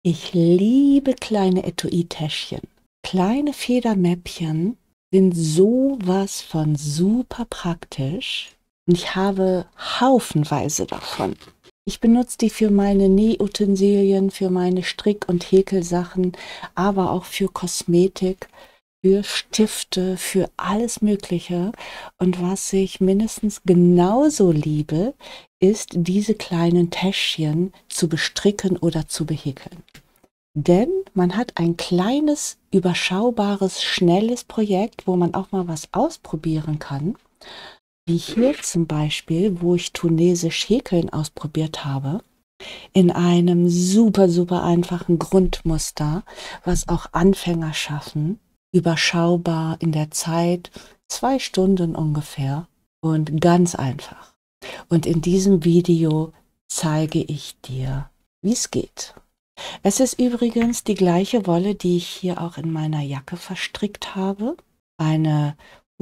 Ich liebe kleine Etui-Täschchen. Kleine Federmäppchen sind sowas von super praktisch und ich habe haufenweise davon. Ich benutze die für meine Nähutensilien, für meine Strick- und Häkelsachen, aber auch für Kosmetik, für Stifte, für alles Mögliche. Und was ich mindestens genauso liebe, ist, diese kleinen Täschchen zu bestricken oder zu behäkeln. Denn man hat ein kleines, überschaubares, schnelles Projekt, wo man auch mal was ausprobieren kann. Wie hier zum Beispiel, wo ich tunesisch Häkeln ausprobiert habe. In einem super, super einfachen Grundmuster, was auch Anfänger schaffen. Überschaubar in der Zeit, 2 Stunden ungefähr und ganz einfach. Und in diesem Video zeige ich dir, wie es geht. Es ist übrigens die gleiche Wolle, die ich hier auch in meiner Jacke verstrickt habe. Eine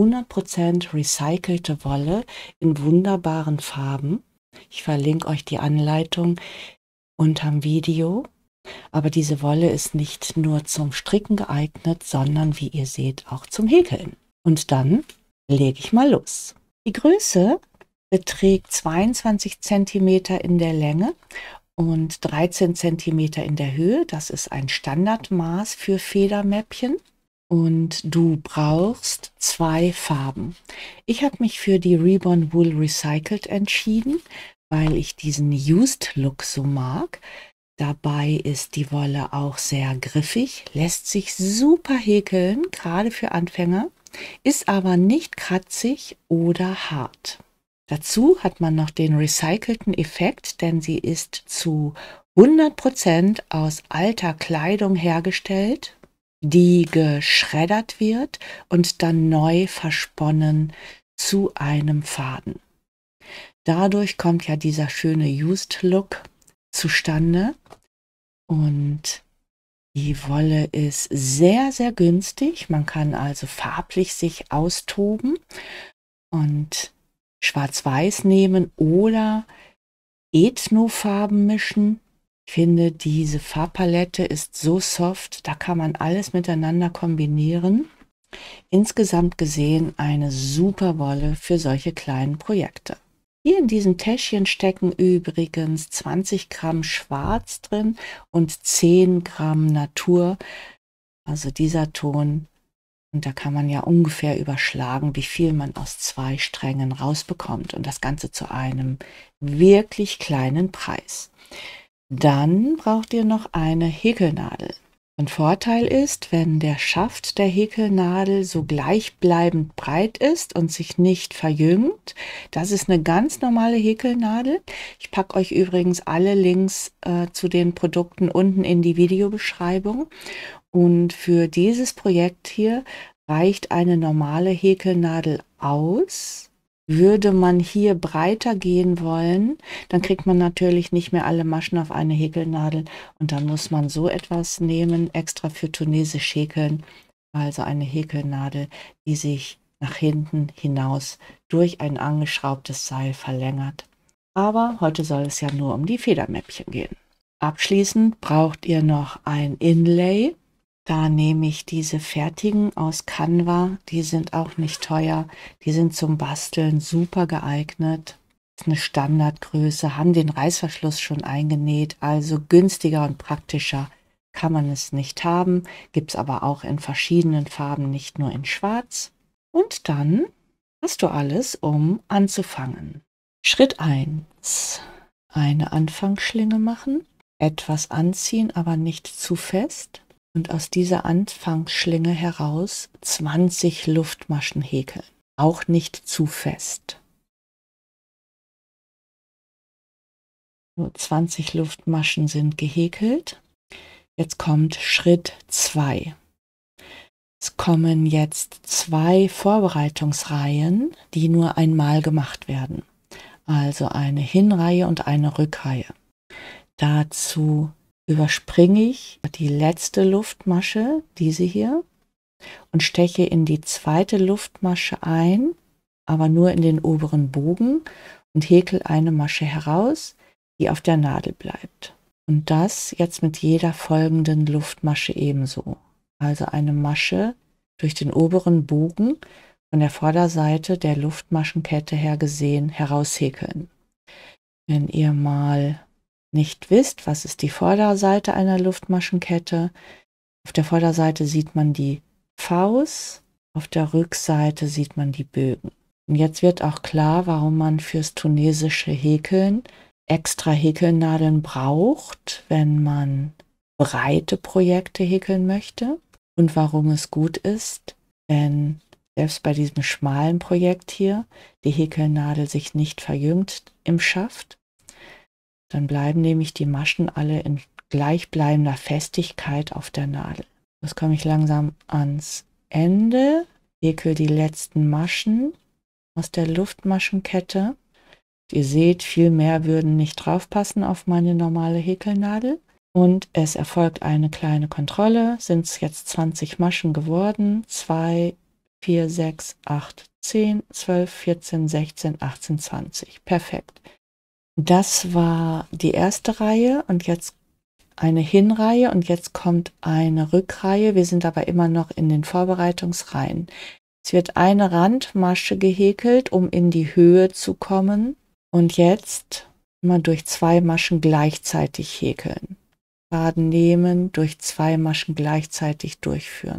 100% recycelte Wolle in wunderbaren Farben. Ich verlinke euch die Anleitung unterm Video. Aber diese Wolle ist nicht nur zum Stricken geeignet, sondern wie ihr seht auch zum Häkeln. Und dann lege ich mal los. Die Größe beträgt 22 cm in der Länge und 13 cm in der Höhe. Das ist ein Standardmaß für Federmäppchen. Und du brauchst 2 Farben. Ich habe mich für die Ribbon Wool Recycled entschieden, weil ich diesen Used Look so mag. Dabei ist die Wolle auch sehr griffig, lässt sich super häkeln, gerade für Anfänger, ist aber nicht kratzig oder hart. Dazu hat man noch den recycelten Effekt, denn sie ist zu 100% aus alter Kleidung hergestellt, die geschreddert wird und dann neu versponnen zu einem Faden. Dadurch kommt ja dieser schöne Used Look zustande und die Wolle ist sehr, sehr günstig. Man kann also farblich sich austoben und Schwarz-Weiß nehmen oder Ethno-Farben mischen. Ich finde, diese Farbpalette ist so soft, da kann man alles miteinander kombinieren. Insgesamt gesehen eine super Wolle für solche kleinen Projekte. Hier in diesem Täschchen stecken übrigens 20 Gramm Schwarz drin und 10 Gramm Natur, also dieser Ton. Und da kann man ja ungefähr überschlagen, wie viel man aus 2 Strängen rausbekommt und das Ganze zu einem wirklich kleinen Preis. Dann braucht ihr noch eine Häkelnadel. Ein Vorteil ist, wenn der Schaft der Häkelnadel so gleichbleibend breit ist und sich nicht verjüngt. Das ist eine ganz normale Häkelnadel. Ich packe euch übrigens alle Links zu den Produkten unten in die Videobeschreibung. Und für dieses Projekt hier reicht eine normale Häkelnadel aus. Würde man hier breiter gehen wollen, dann kriegt man natürlich nicht mehr alle Maschen auf eine Häkelnadel und dann muss man so etwas nehmen, extra für tunesisch häkeln, also eine Häkelnadel, die sich nach hinten hinaus durch ein angeschraubtes Seil verlängert. Aber heute soll es ja nur um die Federmäppchen gehen. Abschließend braucht ihr noch ein Inlay. Da nehme ich diese fertigen aus Canva, die sind auch nicht teuer, die sind zum Basteln super geeignet. Das ist eine Standardgröße, haben den Reißverschluss schon eingenäht, also günstiger und praktischer kann man es nicht haben. Gibt es aber auch in verschiedenen Farben, nicht nur in Schwarz. Und dann hast du alles, um anzufangen. Schritt 1, eine Anfangsschlinge machen, etwas anziehen, aber nicht zu fest. Und aus dieser Anfangsschlinge heraus 20 Luftmaschen häkeln. Auch nicht zu fest. Nur 20 Luftmaschen sind gehäkelt. Jetzt kommt Schritt 2. Es kommen jetzt 2 Vorbereitungsreihen, die nur einmal gemacht werden. Also eine Hinreihe und eine Rückreihe. Dazu überspringe ich die letzte Luftmasche, diese hier, und steche in die zweite Luftmasche ein, aber nur in den oberen Bogen und häkel eine Masche heraus, die auf der Nadel bleibt. Und das jetzt mit jeder folgenden Luftmasche ebenso. Also eine Masche durch den oberen Bogen von der Vorderseite der Luftmaschenkette her gesehen heraushäkeln. Wenn ihr mal nicht wisst, was ist die Vorderseite einer Luftmaschenkette, auf der Vorderseite sieht man die Vs, auf der Rückseite sieht man die Bögen. Und jetzt wird auch klar, warum man fürs tunesische Häkeln extra Häkelnadeln braucht, wenn man breite Projekte häkeln möchte und warum es gut ist, wenn selbst bei diesem schmalen Projekt hier die Häkelnadel sich nicht verjüngt im Schaft. Dann bleiben nämlich die Maschen alle in gleichbleibender Festigkeit auf der Nadel. Jetzt komme ich langsam ans Ende, häkel die letzten Maschen aus der Luftmaschenkette. Ihr seht, viel mehr würden nicht draufpassen auf meine normale Häkelnadel. Und es erfolgt eine kleine Kontrolle. Sind es jetzt 20 Maschen geworden? 2, 4, 6, 8, 10, 12, 14, 16, 18, 20. Perfekt. Das war die erste Reihe und jetzt eine Hinreihe und jetzt kommt eine Rückreihe. Wir sind aber immer noch in den Vorbereitungsreihen. Es wird eine Randmasche gehäkelt, um in die Höhe zu kommen. Und jetzt immer durch 2 Maschen gleichzeitig häkeln. Faden nehmen, durch 2 Maschen gleichzeitig durchführen.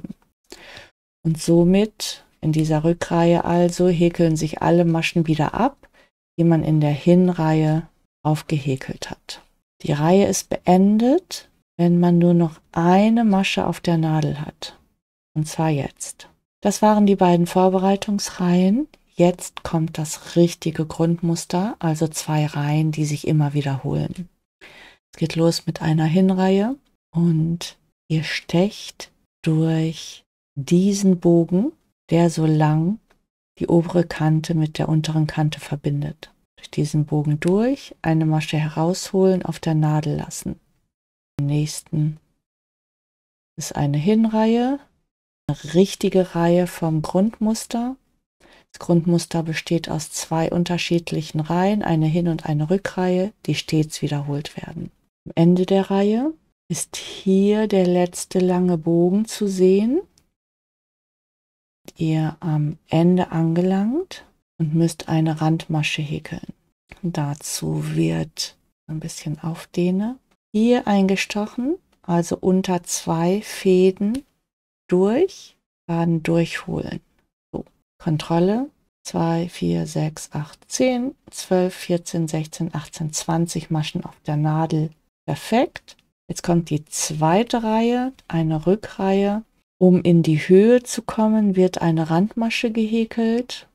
Und somit in dieser Rückreihe also häkeln sich alle Maschen wieder ab, die man in der Hinreihe aufgehäkelt hat. Die Reihe ist beendet, wenn man nur noch eine Masche auf der Nadel hat. Und zwar jetzt. Das waren die beiden Vorbereitungsreihen. Jetzt kommt das richtige Grundmuster, also 2 Reihen, die sich immer wiederholen. Es geht los mit einer Hinreihe und ihr stecht durch diesen Bogen, der so lang die obere Kante mit der unteren Kante verbindet. Durch diesen Bogen durch, eine Masche herausholen, auf der Nadel lassen. Im nächsten ist eine Hinreihe, eine richtige Reihe vom Grundmuster. Das Grundmuster besteht aus 2 unterschiedlichen Reihen, eine Hin- und eine Rückreihe, die stets wiederholt werden. Am Ende der Reihe ist hier der letzte lange Bogen zu sehen. Ihr am Ende angelangt und müsst eine Randmasche häkeln. Dazu wird ein bisschen aufdehnen. Hier eingestochen, also unter 2 Fäden durch, Faden durchholen. So, Kontrolle. 2, 4, 6, 8, 10, 12, 14, 16, 18, 20 Maschen auf der Nadel. Perfekt. Jetzt kommt die zweite Reihe, eine Rückreihe. Um in die Höhe zu kommen, wird eine Randmasche gehäkelt.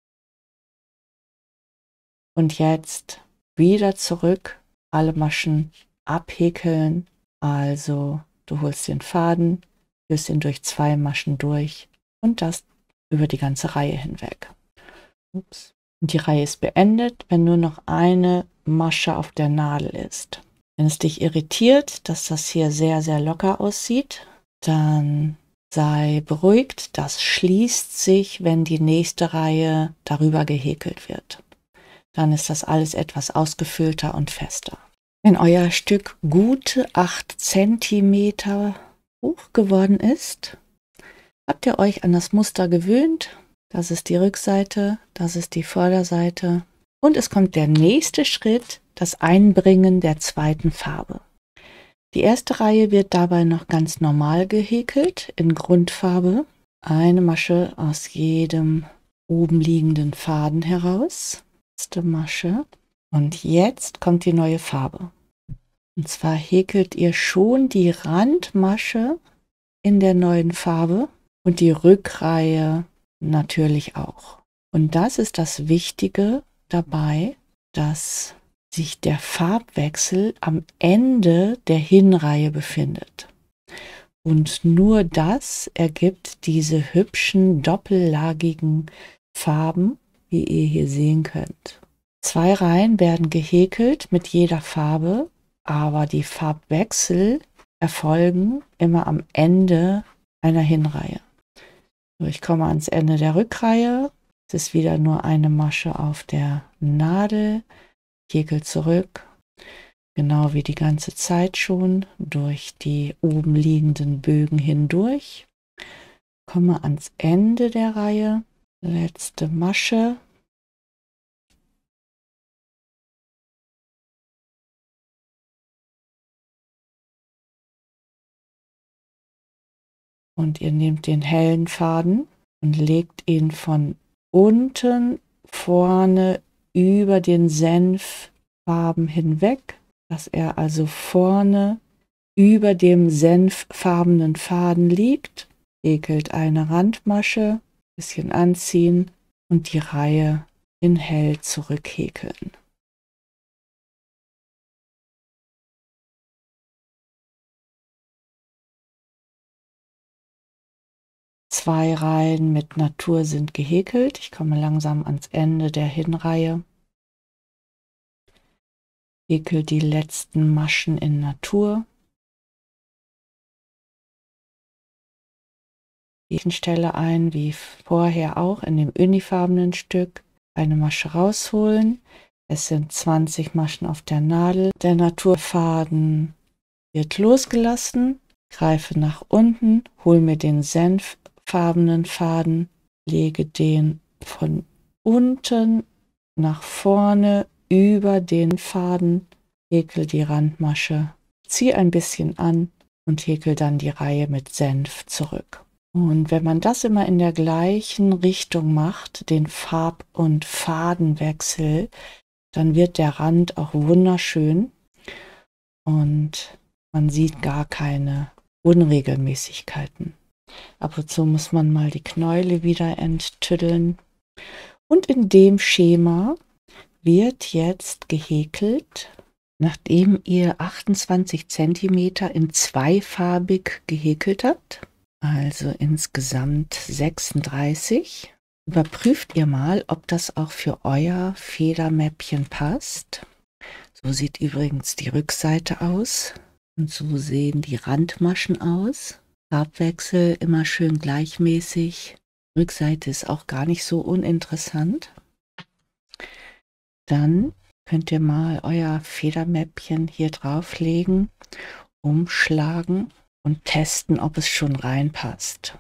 Und jetzt wieder zurück, alle Maschen abhäkeln. Also du holst den Faden, führst ihn durch 2 Maschen durch und das über die ganze Reihe hinweg. Ups. Und die Reihe ist beendet, wenn nur noch eine Masche auf der Nadel ist. Wenn es dich irritiert, dass das hier sehr, sehr locker aussieht, dann sei beruhigt, das schließt sich, wenn die nächste Reihe darüber gehäkelt wird. Dann ist das alles etwas ausgefüllter und fester. Wenn euer Stück gute 8 cm hoch geworden ist, habt ihr euch an das Muster gewöhnt. Das ist die Rückseite, das ist die Vorderseite. Und es kommt der nächste Schritt, das Einbringen der zweiten Farbe. Die erste Reihe wird dabei noch ganz normal gehäkelt in Grundfarbe. Eine Masche aus jedem oben liegenden Faden heraus. Letzte Masche. Und jetzt kommt die neue Farbe. Und zwar häkelt ihr schon die Randmasche in der neuen Farbe und die Rückreihe natürlich auch. Und das ist das Wichtige dabei, dass sich der Farbwechsel am Ende der Hinreihe befindet. Und nur das ergibt diese hübschen doppellagigen Farben, wie ihr hier sehen könnt. 2 Reihen werden gehäkelt mit jeder Farbe, aber die Farbwechsel erfolgen immer am Ende einer Hinreihe. So, ich komme ans Ende der Rückreihe. Es ist wieder nur eine Masche auf der Nadel. Ich häkel zurück. genau wie die ganze Zeit schon, durch die oben liegenden Bögen hindurch. Komme ans Ende der Reihe, letzte Masche. Und ihr nehmt den hellen Faden und legt ihn von unten vorne über den Senffarben hinweg, dass er also vorne über dem senffarbenen Faden liegt. Häkelt eine Randmasche, bisschen anziehen und die Reihe in hell zurückhäkeln. Zwei Reihen mit Natur sind gehäkelt. Ich komme langsam ans Ende der Hinreihe. Häkel die letzten Maschen in Natur. Die Stelle ein, wie vorher auch in dem unifarbenen Stück. Eine Masche rausholen. Es sind 20 Maschen auf der Nadel. Der Naturfaden wird losgelassen. Greife nach unten, hole mir den senffarbenen Faden, lege den von unten nach vorne über den Faden, häkel die Randmasche, ziehe ein bisschen an und häkel dann die Reihe mit Senf zurück. Und wenn man das immer in der gleichen Richtung macht, den Farb- und Fadenwechsel, dann wird der Rand auch wunderschön und man sieht gar keine Unregelmäßigkeiten. Ab und zu muss man mal die Knäule wieder enttüddeln. Und in dem Schema wird jetzt gehäkelt, nachdem ihr 28 cm in zweifarbig gehäkelt habt, also insgesamt 36. Überprüft ihr mal, ob das auch für euer Federmäppchen passt. So sieht übrigens die Rückseite aus. Und so sehen die Randmaschen aus. Farbwechsel immer schön gleichmäßig. Rückseite ist auch gar nicht so uninteressant. Dann könnt ihr mal euer Federmäppchen hier drauflegen, umschlagen und testen, ob es schon reinpasst.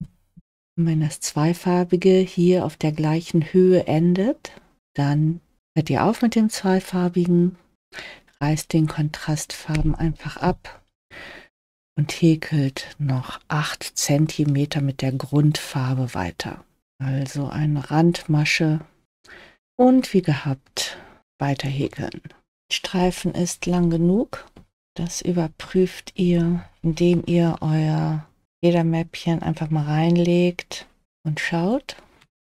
Und wenn das Zweifarbige hier auf der gleichen Höhe endet, dann hört ihr auf mit dem Zweifarbigen, reißt den Kontrastfarben einfach ab und häkelt noch 8 cm mit der Grundfarbe weiter. Also eine Randmasche und wie gehabt weiter häkeln. Streifen ist lang genug. Das überprüft ihr, indem ihr euer Federmäppchen einfach mal reinlegt und schaut,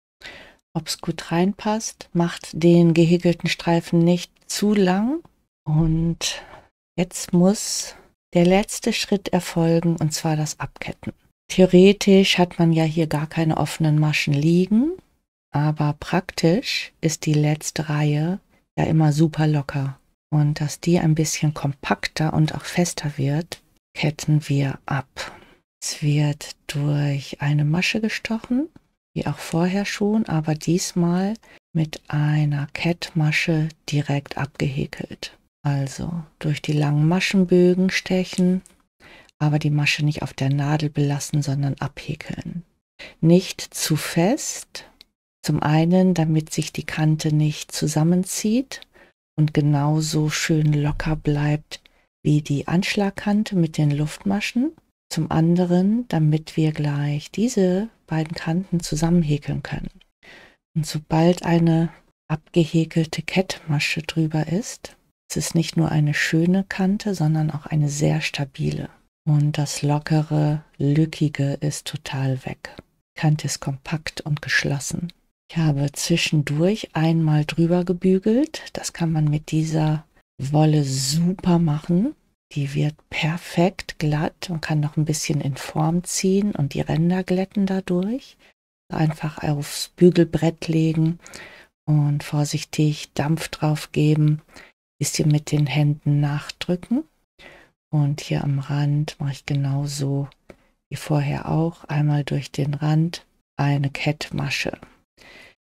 ob es gut reinpasst. Macht den gehäkelten Streifen nicht zu lang. Und jetzt muss der letzte Schritt erfolgen, und zwar das Abketten. Theoretisch hat man ja hier gar keine offenen Maschen liegen, aber praktisch ist die letzte Reihe ja immer super locker. Und dass die ein bisschen kompakter und auch fester wird, ketten wir ab. Es wird durch eine Masche gestochen, wie auch vorher schon, aber diesmal mit einer Kettmasche direkt abgehäkelt. Also durch die langen Maschenbögen stechen, aber die Masche nicht auf der Nadel belassen, sondern abhäkeln. Nicht zu fest, zum einen, damit sich die Kante nicht zusammenzieht und genauso schön locker bleibt wie die Anschlagkante mit den Luftmaschen. Zum anderen, damit wir gleich diese beiden Kanten zusammenhäkeln können. Und sobald eine abgehäkelte Kettmasche drüber ist, es ist nicht nur eine schöne Kante, sondern auch eine sehr stabile. Und das lockere, lückige ist total weg. Die Kante ist kompakt und geschlossen. Ich habe zwischendurch einmal drüber gebügelt. Das kann man mit dieser Wolle super machen. Die wird perfekt glatt und kann noch ein bisschen in Form ziehen und die Ränder glätten dadurch. Einfach aufs Bügelbrett legen und vorsichtig Dampf drauf geben, bisschen mit den Händen nachdrücken. Und hier am Rand mache ich genauso wie vorher auch einmal durch den Rand eine Kettmasche.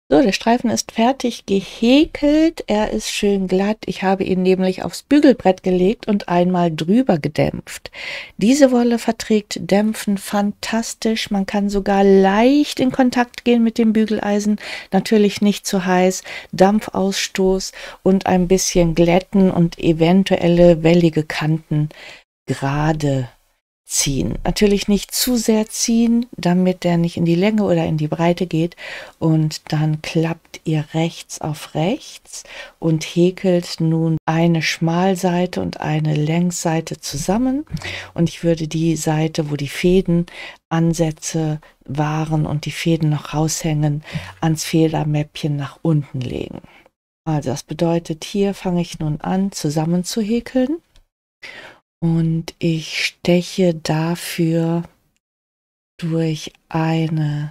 So, der Streifen ist fertig gehäkelt. Er ist schön glatt. Ich habe ihn nämlich aufs Bügelbrett gelegt und einmal drüber gedämpft. Diese Wolle verträgt Dämpfen fantastisch. Man kann sogar leicht in Kontakt gehen mit dem Bügeleisen. Natürlich nicht zu heiß. Dampfausstoß und ein bisschen glätten und eventuelle wellige Kanten gerade ziehen. Natürlich nicht zu sehr ziehen, damit der nicht in die Länge oder in die Breite geht. Und dann klappt ihr rechts auf rechts und häkelt nun eine Schmalseite und eine Längsseite zusammen. Und ich würde die Seite, wo die Fädenansätze waren und die Fäden noch raushängen, ans Federmäppchen nach unten legen. Also das bedeutet, hier fange ich nun an, zusammen zu häkeln. Und ich steche dafür durch eine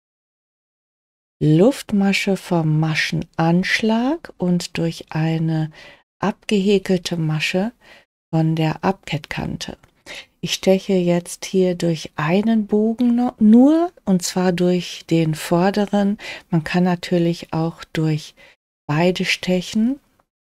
Luftmasche vom Maschenanschlag und durch eine abgehäkelte Masche von der Abkettkante. Ich steche jetzt hier durch einen Bogen nur, und zwar durch den vorderen. Man kann natürlich auch durch beide stechen,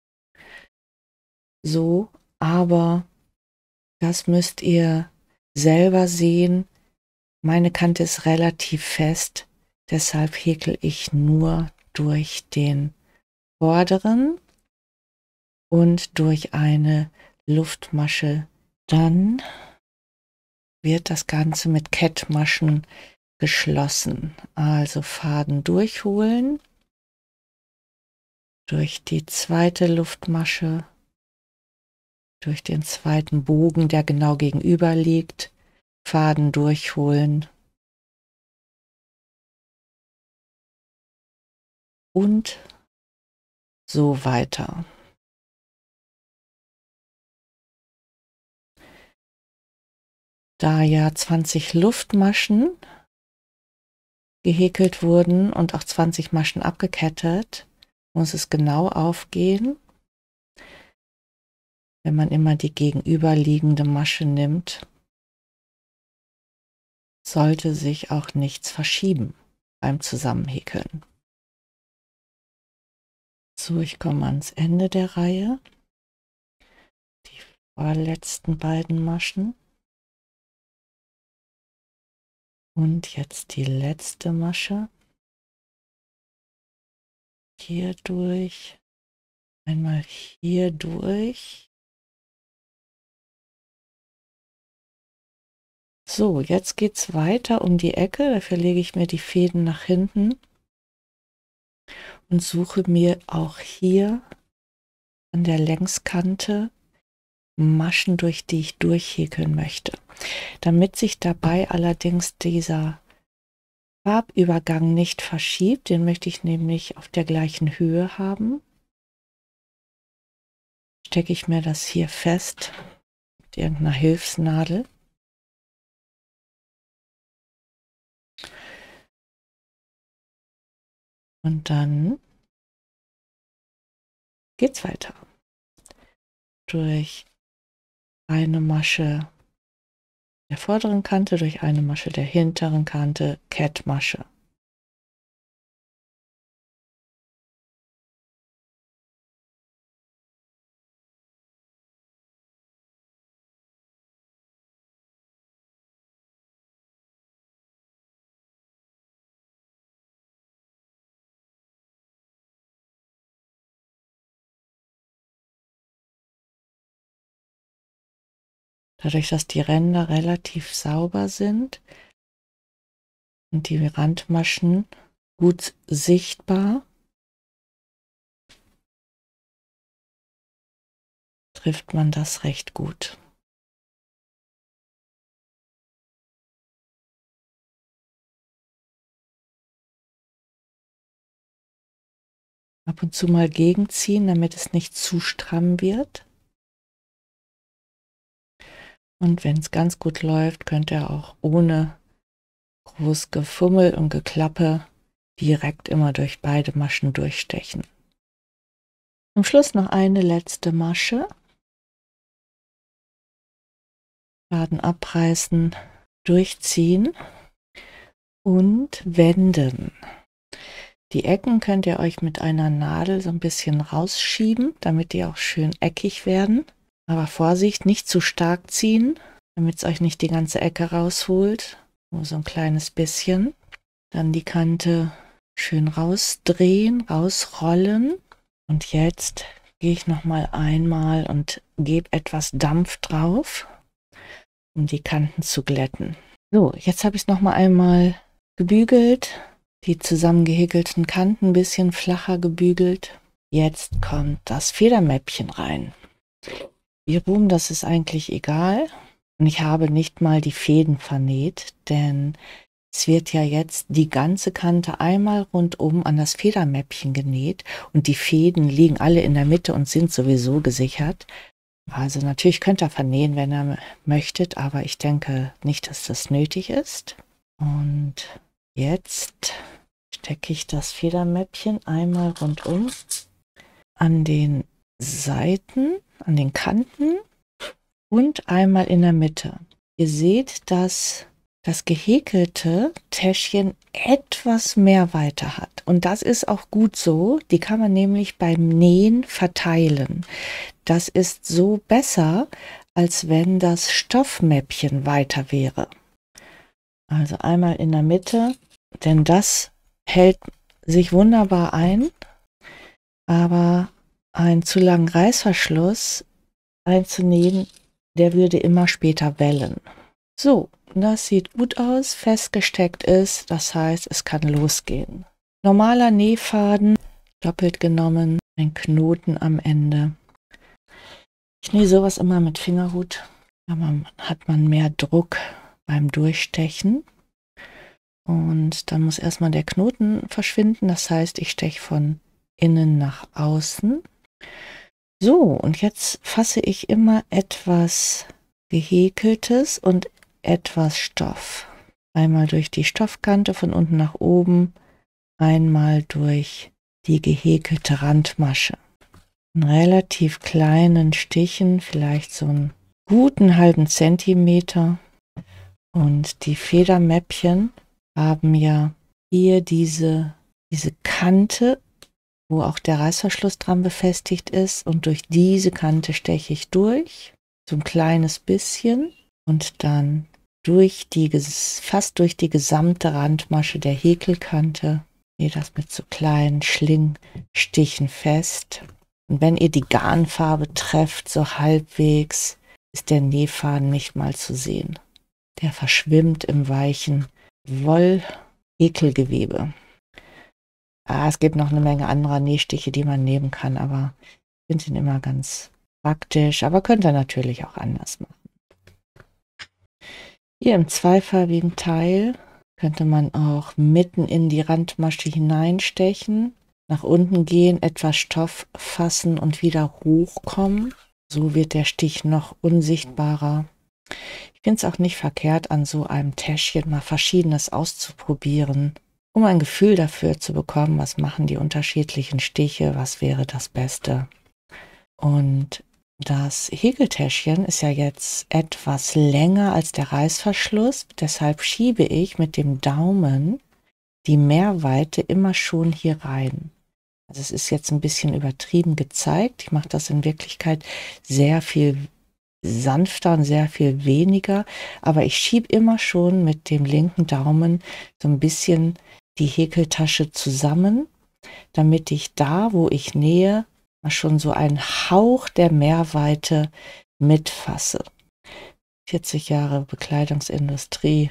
so, aber das müsst ihr selber sehen. Meine Kante ist relativ fest, deshalb häkel ich nur durch den vorderen und durch eine Luftmasche. Dann wird das Ganze mit Kettmaschen geschlossen. Also Faden durchholen, durch die zweite Luftmasche, durch den zweiten Bogen, der genau gegenüber liegt, Faden durchholen und so weiter. Da ja 20 Luftmaschen gehäkelt wurden und auch 20 Maschen abgekettet, muss es genau aufgehen. Wenn man immer die gegenüberliegende Masche nimmt, sollte sich auch nichts verschieben beim Zusammenhäkeln. So, ich komme ans Ende der Reihe. Die vorletzten beiden Maschen. Und jetzt die letzte Masche. Hier durch. Einmal hier durch. So, jetzt geht es weiter um die Ecke. Dafür lege ich mir die Fäden nach hinten und suche mir auch hier an der Längskante Maschen, durch die ich durchhäkeln möchte. Damit sich dabei allerdings dieser Farbübergang nicht verschiebt, den möchte ich nämlich auf der gleichen Höhe haben, stecke ich mir das hier fest mit irgendeiner Hilfsnadel. Und dann geht's weiter. Durch eine Masche der vorderen Kante, durch eine Masche der hinteren Kante, Kettmasche. Dadurch, dass die Ränder relativ sauber sind und die Randmaschen gut sichtbar, trifft man das recht gut. Ab und zu mal gegenziehen, damit es nicht zu stramm wird. Und wenn es ganz gut läuft, könnt ihr auch ohne groß Gefummel und Geklappe direkt immer durch beide Maschen durchstechen. Zum Schluss noch eine letzte Masche. Faden abreißen, durchziehen und wenden. Die Ecken könnt ihr euch mit einer Nadel so ein bisschen rausschieben, damit die auch schön eckig werden. Aber Vorsicht, nicht zu stark ziehen, damit es euch nicht die ganze Ecke rausholt. Nur so ein kleines bisschen. Dann die Kante schön rausdrehen, rausrollen. Und jetzt gehe ich nochmal einmal und gebe etwas Dampf drauf, um die Kanten zu glätten. So, jetzt habe ich es nochmal einmal gebügelt, die zusammengehäkelten Kanten ein bisschen flacher gebügelt. Jetzt kommt das Federmäppchen rein. Wie rum, das ist eigentlich egal. Und ich habe nicht mal die Fäden vernäht, denn es wird ja jetzt die ganze Kante einmal rundum an das Federmäppchen genäht und die Fäden liegen alle in der Mitte und sind sowieso gesichert. Also natürlich könnt ihr vernähen, wenn ihr möchtet, aber ich denke nicht, dass das nötig ist. Und jetzt stecke ich das Federmäppchen einmal rundum an den Seiten, an den Kanten und einmal in der Mitte. Ihr seht, dass das gehäkelte Täschchen etwas mehr Weite hat. Und das ist auch gut so. Die kann man nämlich beim Nähen verteilen. Das ist so besser, als wenn das Stoffmäppchen weiter wäre. Also einmal in der Mitte, denn das hält sich wunderbar ein, aber einen zu langen Reißverschluss einzunähen, der würde immer später wellen. So, das sieht gut aus, festgesteckt ist, das heißt, es kann losgehen. Normaler Nähfaden, doppelt genommen, ein Knoten am Ende. Ich nähe sowas immer mit Fingerhut, da hat man mehr Druck beim Durchstechen. Und dann muss erstmal der Knoten verschwinden, das heißt, ich steche von innen nach außen. So, und jetzt fasse ich immer etwas Gehäkeltes und etwas Stoff. Einmal durch die Stoffkante von unten nach oben, einmal durch die gehäkelte Randmasche. In relativ kleinen Stichen, vielleicht so einen guten halben Zentimeter. Und die Federmäppchen haben ja hier diese Kante, wo auch der Reißverschluss dran befestigt ist. Und durch diese Kante steche ich durch, so ein kleines bisschen. Und dann fast durch die gesamte Randmasche der Häkelkante, nähe das mit so kleinen Schlingstichen fest. Und wenn ihr die Garnfarbe trefft, so halbwegs, ist der Nähfaden nicht mal zu sehen. Der verschwimmt im weichen Woll-Häkelgewebe. Es gibt noch eine Menge anderer Nähstiche, die man nehmen kann, aber ich finde ihn immer ganz praktisch. Aber könnt ihr natürlich auch anders machen. Hier im zweifarbigen Teil könnte man auch mitten in die Randmasche hineinstechen, nach unten gehen, etwas Stoff fassen und wieder hochkommen. So wird der Stich noch unsichtbarer. Ich finde es auch nicht verkehrt, an so einem Täschchen mal Verschiedenes auszuprobieren, um ein Gefühl dafür zu bekommen, was machen die unterschiedlichen Stiche, was wäre das Beste. Und das Häkeltäschchen ist ja jetzt etwas länger als der Reißverschluss, deshalb schiebe ich mit dem Daumen die Mehrweite immer schon hier rein. Also es ist jetzt ein bisschen übertrieben gezeigt. Ich mache das in Wirklichkeit sehr viel sanfter und sehr viel weniger, aber ich schiebe immer schon mit dem linken Daumen so ein bisschen die Häkeltasche zusammen, damit ich da, wo ich nähe, schon so einen Hauch der Mehrweite mitfasse. 40 Jahre Bekleidungsindustrie.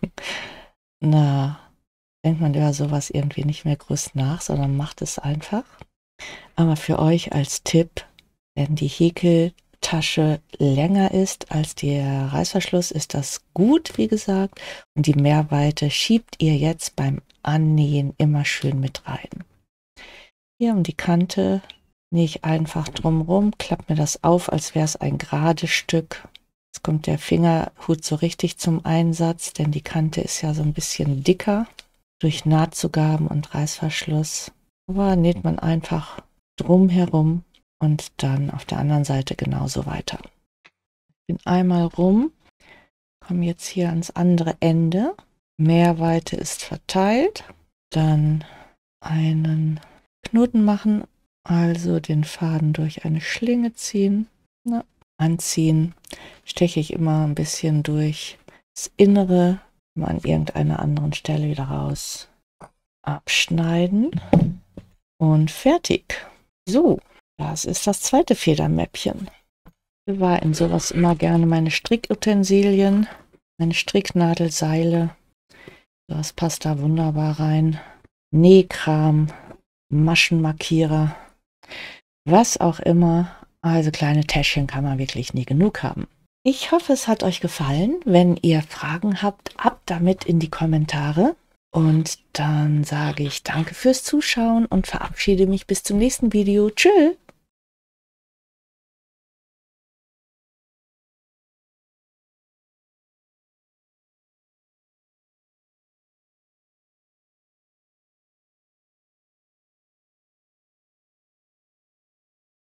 Na, denkt man über sowas irgendwie nicht mehr groß nach, sondern macht es einfach. Aber für euch als Tipp, wenn die Häkeltasche länger ist als der Reißverschluss, ist das gut, wie gesagt. Und die Mehrweite schiebt ihr jetzt beim Annähen immer schön mit rein. Hier um die Kante nähe ich einfach drumherum, klappe mir das auf, als wäre es ein gerades Stück. Jetzt kommt der Fingerhut so richtig zum Einsatz, denn die Kante ist ja so ein bisschen dicker durch Nahtzugaben und Reißverschluss. Aber näht man einfach drumherum und dann auf der anderen Seite genauso weiter. Ich bin einmal rum, komme jetzt hier ans andere Ende. Mehrweite ist verteilt. Dann einen Knoten machen, also den Faden durch eine Schlinge ziehen, anziehen, steche ich immer ein bisschen durch das Innere, an irgendeiner anderen Stelle wieder raus, abschneiden und fertig. So, das ist das zweite Federmäppchen. Ich bewahre in sowas immer gerne meine Strickutensilien, meine Stricknadelseile. Das passt da wunderbar rein. Nähkram, Maschenmarkierer, was auch immer. Also kleine Täschchen kann man wirklich nie genug haben. Ich hoffe, es hat euch gefallen. Wenn ihr Fragen habt, ab damit in die Kommentare. Und dann sage ich danke fürs Zuschauen und verabschiede mich bis zum nächsten Video. Tschüss!